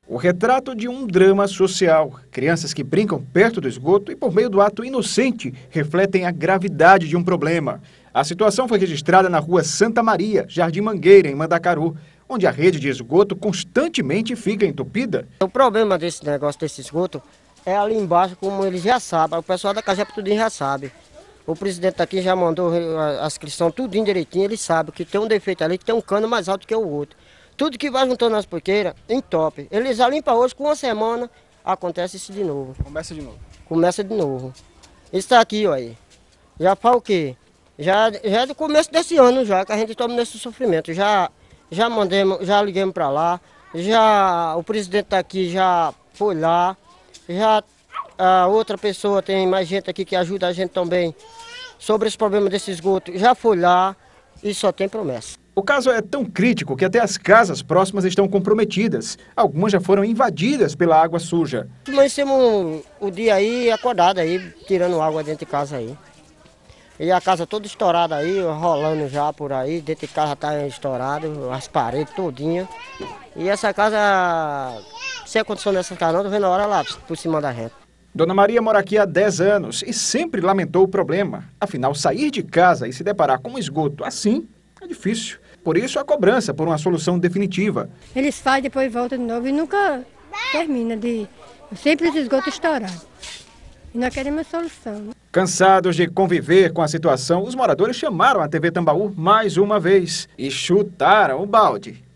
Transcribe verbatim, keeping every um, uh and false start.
O retrato de um drama social. Crianças que brincam perto do esgoto e, por meio do ato inocente, refletem a gravidade de um problema. A situação foi registrada na rua Santa Maria, Jardim Mangueira, em Mandacaru, onde a rede de esgoto constantemente fica entupida. O problema desse negócio desse esgoto é ali embaixo, como eles já sabem, o pessoal da Cagep tudinho já sabe. O presidente aqui já mandou a inscrição tudinho direitinho, ele sabe que tem um defeito ali, que tem um cano mais alto que o outro. Tudo que vai juntando nas poiqueiras, entope. Eles já limpam hoje, com uma semana, acontece isso de novo. Começa de novo. Começa de novo. Isso está aqui, ó aí. Já faz o quê? Já, já é do começo desse ano já, que a gente toma nesse sofrimento. Já, já mandemos, já liguemos para lá, já o presidente está aqui, já foi lá, já a outra pessoa, tem mais gente aqui que ajuda a gente também sobre esse problema desse esgoto, já foi lá e só tem promessa. O caso é tão crítico que até as casas próximas estão comprometidas. Algumas já foram invadidas pela água suja. Amanhecemos o dia aí acordado aí, tirando água dentro de casa aí. E a casa toda estourada aí, rolando já por aí, dentro de casa está estourado, as paredes todinhas. E essa casa, sem condição dessa casa não, tô vendo a hora lá por cima da reta. Dona Maria mora aqui há dez anos e sempre lamentou o problema. Afinal, sair de casa e se deparar com um esgoto assim é difícil. Por isso, a cobrança por uma solução definitiva. Eles fazem, depois voltam de novo e nunca termina de... Sempre esse esgoto estourado. E nós queremos solução. Cansados de conviver com a situação, os moradores chamaram a T V Tambaú mais uma vez e chutaram o balde.